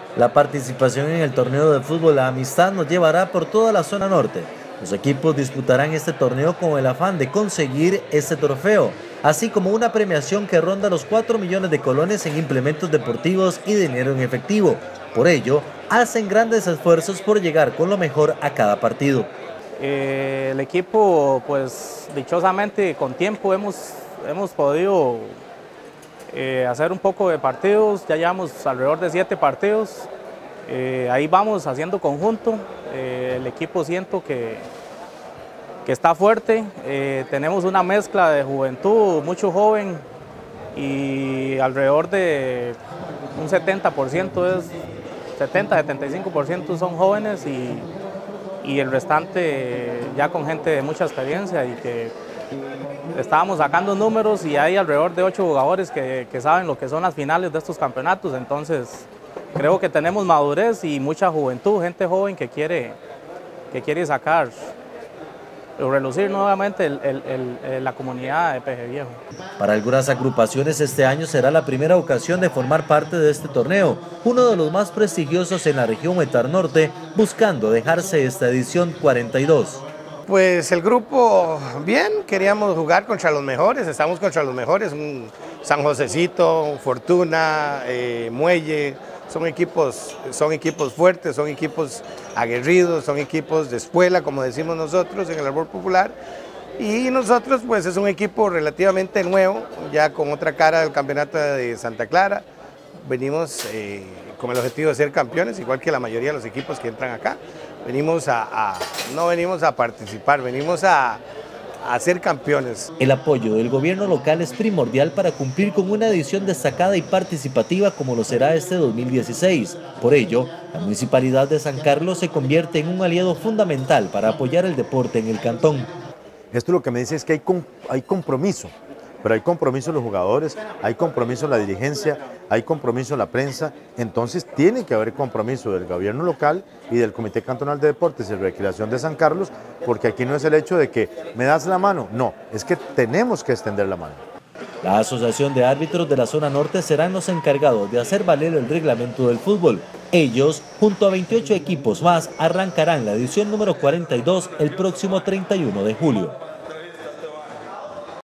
La participación en el torneo de fútbol La Amistad nos llevará por toda la zona norte. Los equipos disputarán este torneo con el afán de conseguir este trofeo, así como una premiación que ronda los 4 millones de colones en implementos deportivos y dinero en efectivo. Por ello, hacen grandes esfuerzos por llegar con lo mejor a cada partido. El equipo, pues dichosamente con tiempo hemos podido hacer un poco de partidos, ya llevamos alrededor de 7 partidos, ahí vamos haciendo conjunto, el equipo siento que está fuerte, tenemos una mezcla de juventud, mucho joven y alrededor de un 70% es 70-75% son jóvenes y el restante ya con gente de mucha experiencia y que estábamos sacando números y hay alrededor de 8 jugadores que saben lo que son las finales de estos campeonatos, entonces creo que tenemos madurez y mucha juventud, gente joven que quiere sacar o relucir nuevamente la comunidad de Peje Viejo. Para algunas agrupaciones este año será la primera ocasión de formar parte de este torneo, uno de los más prestigiosos en la región Huetar Norte, buscando dejarse esta edición 42. Pues el grupo, bien, queríamos jugar contra los mejores, estamos contra los mejores, un San Josecito, Fortuna, Muelle, son equipos fuertes, son equipos aguerridos, son equipos de escuela, como decimos nosotros en el árbol popular, y nosotros pues es un equipo relativamente nuevo, ya con otra cara del campeonato de Santa Clara, venimos con el objetivo de ser campeones, igual que la mayoría de los equipos que entran acá. No venimos a participar, venimos a ser campeones. El apoyo del gobierno local es primordial para cumplir con una edición destacada y participativa como lo será este 2016. Por ello, la Municipalidad de San Carlos se convierte en un aliado fundamental para apoyar el deporte en el cantón. Esto lo que me dice es que hay compromiso. Pero hay compromiso de los jugadores, hay compromiso de la dirigencia, hay compromiso de la prensa, entonces tiene que haber compromiso del gobierno local y del Comité Cantonal de Deportes y Recreación de San Carlos, porque aquí no es el hecho de que me das la mano, no, es que tenemos que extender la mano. La Asociación de Árbitros de la Zona Norte serán los encargados de hacer valer el reglamento del fútbol. Ellos, junto a 28 equipos más, arrancarán la edición número 42 el próximo 31 de julio.